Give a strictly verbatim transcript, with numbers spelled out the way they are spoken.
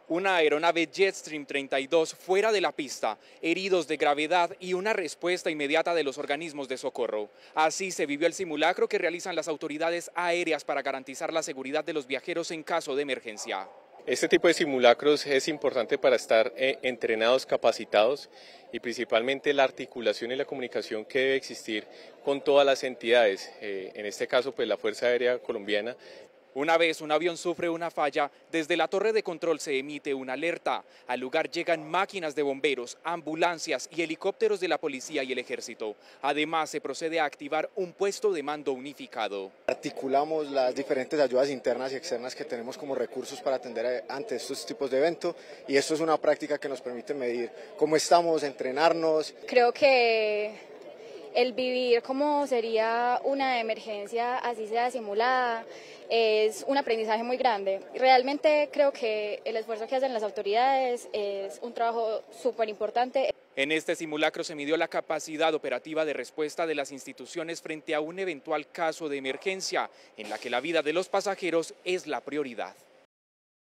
Una aeronave Jetstream treinta y dos fuera de la pista, heridos de gravedad y una respuesta inmediata de los organismos de socorro. Así se vivió el simulacro que realizan las autoridades aéreas para garantizar la seguridad de los viajeros en caso de emergencia. Este tipo de simulacros es importante para estar eh, entrenados, capacitados y principalmente la articulación y la comunicación que debe existir con todas las entidades, eh, en este caso pues la Fuerza Aérea Colombiana. Una vez un avión sufre una falla, desde la torre de control se emite una alerta. Al lugar llegan máquinas de bomberos, ambulancias y helicópteros de la policía y el ejército. Además, se procede a activar un puesto de mando unificado. Articulamos las diferentes ayudas internas y externas que tenemos como recursos para atender ante estos tipos de eventos, y esto es una práctica que nos permite medir cómo estamos, entrenarnos. Creo que el vivir como sería una emergencia, así sea simulada, es un aprendizaje muy grande. Realmente creo que el esfuerzo que hacen las autoridades es un trabajo súper importante. En este simulacro se midió la capacidad operativa de respuesta de las instituciones frente a un eventual caso de emergencia, en la que la vida de los pasajeros es la prioridad.